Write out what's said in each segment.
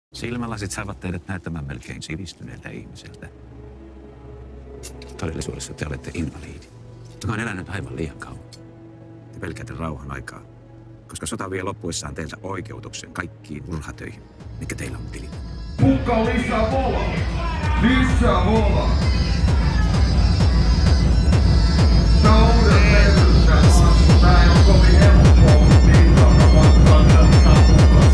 Silmälasit saavat teidät näyttämään melkein sivistyneeltä ihmiseltä. Todellisuudessa te olette invaliidi, joka on elänyt aivan liian kauan. Te pelkäätte rauhan aikaa, koska sota vie loppuessaan teiltä oikeutuksen kaikkiin murhatöihin, mitkä teillä on tilillä. Mukaan lisää vola! Lisää vola! Talouden merkitystä maassa. Tää ei oo kovin helppoa, mutta niitä on kannattaa mukaan.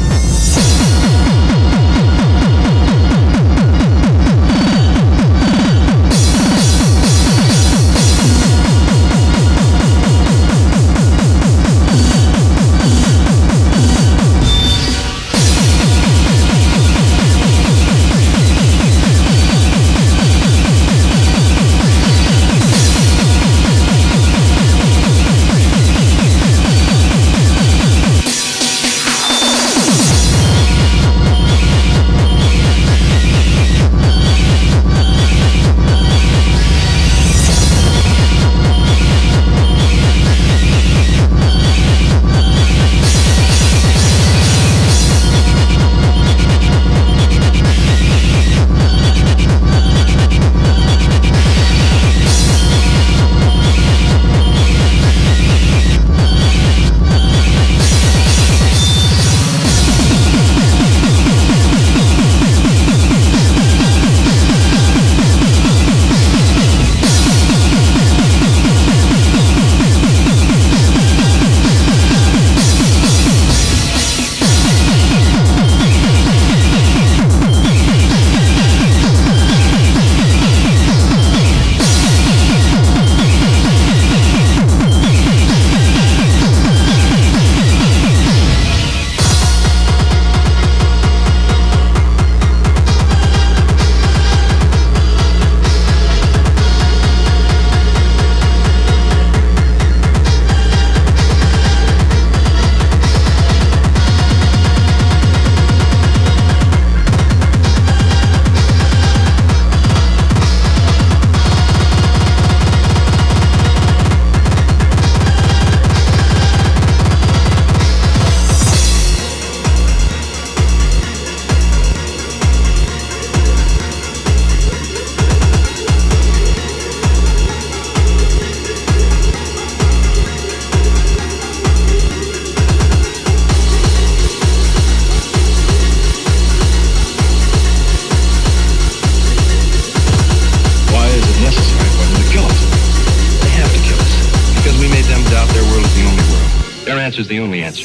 Their answer is the only answer.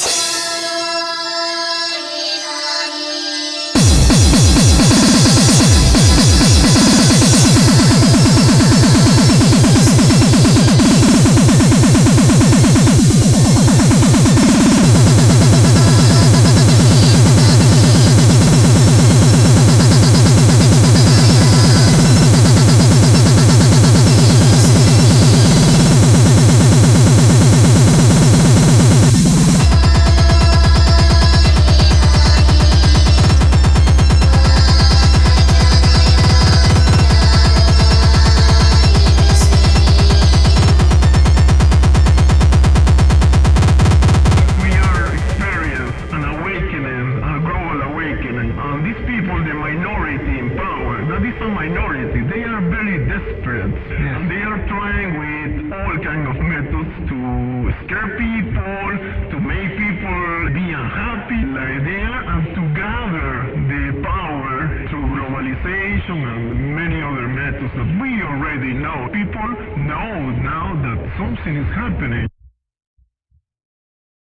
Minority, they are very desperate. Yes. They are trying with all kinds of methods to scare people, to make people be unhappy like they are, and to gather the power through globalization and many other methods that we already know. People know now that something is happening.